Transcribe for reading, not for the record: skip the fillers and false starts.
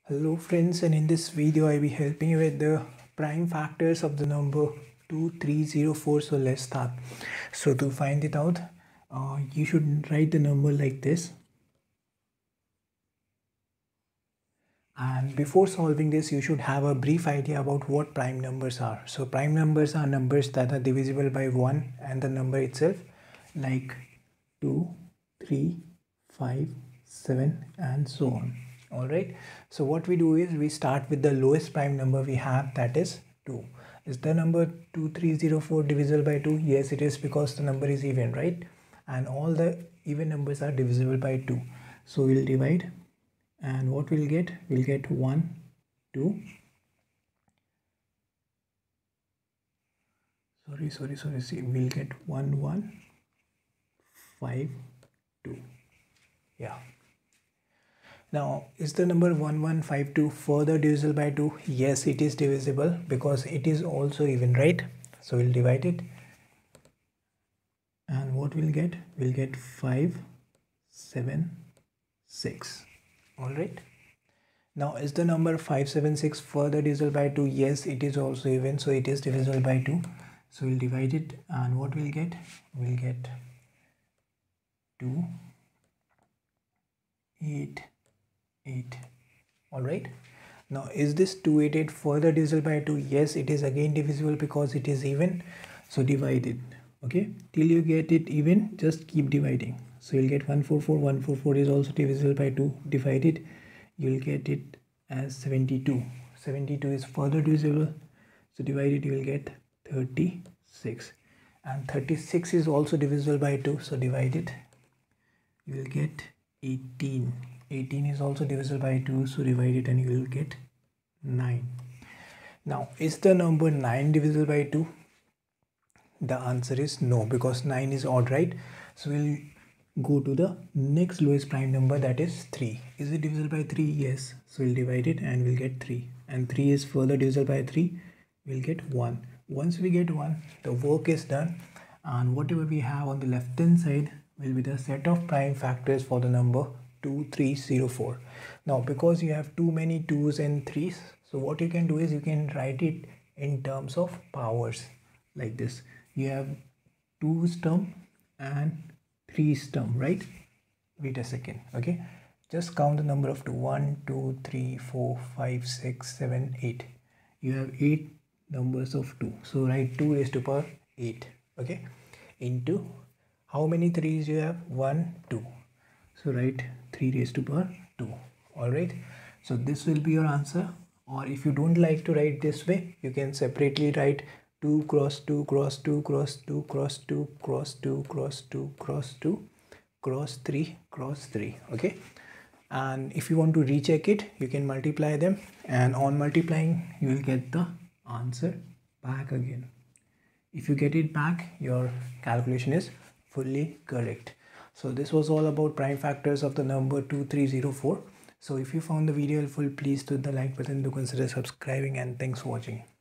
Hello friends, and in this video I will be helping you with the prime factors of the number 2304. So let's start. So to find it out, you should write the number like this. And before solving this, you should have a brief idea about what prime numbers are. So prime numbers are numbers that are divisible by 1 and the number itself, like 2, 3, 5, 7 and so on. Alright, so what we do is we start with the lowest prime number we have, that is 2. Is the number 2304 divisible by 2? Yes, it is, because the number is even, right? And all the even numbers are divisible by 2. So we'll divide, and what we'll get? We'll get 1, 2. See, we'll get 1, 1, 5, 2. Yeah. Now, is the number 1152 further divisible by 2? Yes, it is divisible because it is also even, right? So we'll divide it. And what we'll get? We'll get 5, 7, 6. Alright. Now, is the number 576 further divisible by 2? Yes, it is also even. So it is divisible by 2. So we'll divide it. And what we'll get? We'll get 2, 8, 8. Alright. Now, is this 288 further divisible by 2? Yes, it is again divisible because it is even. So divide it. Okay, till you get it even, just keep dividing. So you'll get 144. 144 is also divisible by 2. Divide it. You'll get it as 72. 72 is further divisible. So divide it. You will get 36. And 36 is also divisible by 2. So divide it. You will get 18. 18 is also divisible by 2, so divide it and you will get 9. Now, is the number 9 divisible by 2? The answer is no, because 9 is odd, right? So we'll go to the next lowest prime number, that is 3. Is it divisible by 3? Yes. So we'll divide it and we'll get 3. And 3 is further divisible by 3. We'll get 1. Once we get 1, the work is done. And whatever we have on the left hand side will be the set of prime factors for the number 2304. Now, because you have too many 2's and 3's, so what you can do is you can write it in terms of powers like this. You have 2's term and 3's term, right? Wait a second. Okay, just count the number of 2. 1, 2, 3, 4, 5, 6, 7, 8. You have 8 numbers of 2, so write 2 raised to power 8. Okay, into how many 3's you have? 1, 2. So write 3 raised to power 2. Alright. So this will be your answer. Or if you don't like to write this way, you can separately write 2 cross 2 cross 2 cross 2 cross 2 cross 2 cross 2 cross 2 cross 3 cross 3. Okay. And if you want to recheck it, you can multiply them. And on multiplying, you will get the answer back again. If you get it back, your calculation is fully correct. So this was all about prime factors of the number 2304. So if you found the video helpful, please hit the like button to consider subscribing, and thanks for watching.